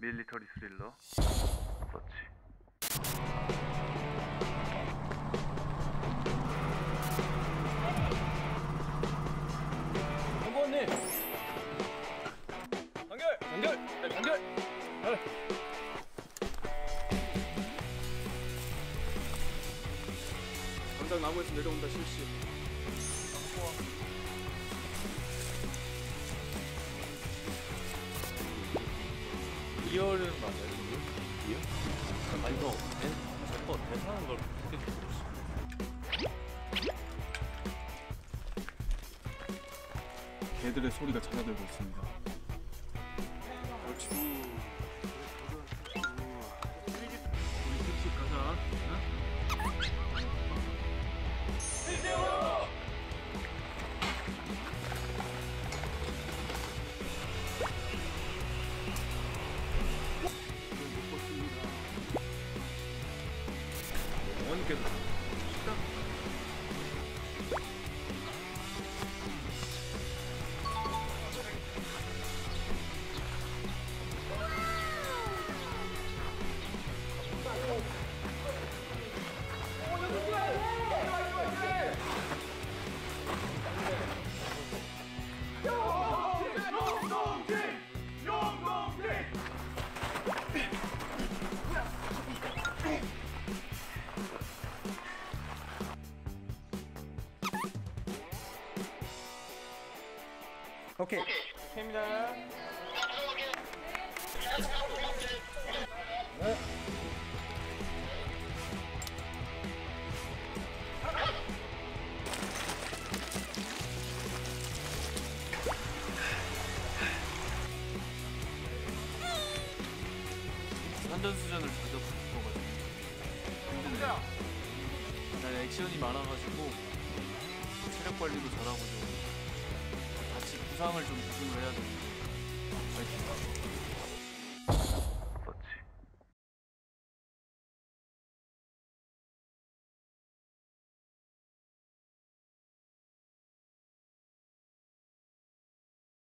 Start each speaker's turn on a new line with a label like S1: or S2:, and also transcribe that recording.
S1: 밀리터리 스릴러 서치.
S2: 연구원님! 단결! 단결! 네, 단결! 네. 당장 나무에서 내려온다 실시.
S3: 리얼은 맞아요? 리얼? 아니 이거 제거 대사하는 걸 어떻게 모르겠어.
S2: 개들의 소리가 잦아들고 있습니다. 옳지. 우리 택시 가자. 못 벗습니다. 어머니께서 식당.
S1: 오케이.
S2: 오케이입니다. 네.
S3: 산전수전을 자주 겪어가지고 힘드네요. 난 액션이 많아가지고 체력 관리도 잘하고 좀 같이 부상을 좀 조심을 해야 되는데 파이팅.